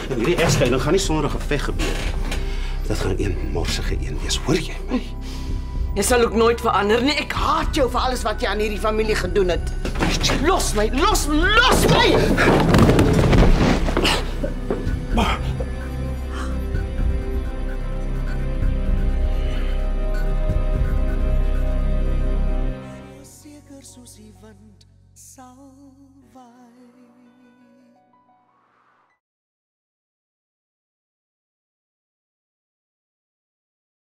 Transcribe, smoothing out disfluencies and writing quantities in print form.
En hierdie egskeiding gaan nie sonder 'n geveg gebeur. Dit gaan een morsige een wees, hoor jy my? Jy sal ook nooit verander nie. Ek haat jou vir alles wat jy aan hierdie familie gedoen het. Los my, los my! Seker soos die wind sal waai.